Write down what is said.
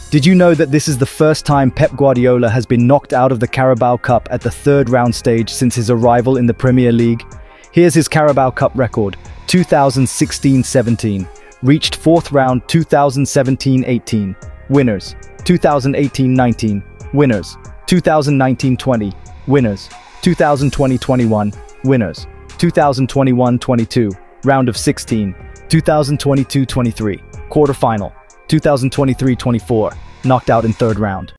Did you know that this is the first time Pep Guardiola has been knocked out of the Carabao Cup at the third round stage since his arrival in the Premier League? Here's his Carabao Cup record: 2016-17, reached fourth round 2017-18, winners; 2018-19, winners; 2019-20, winners; 2020-21, winners; 2021-22, round of 16, 2022-23, quarter-final; 2023-24, knocked out in third round.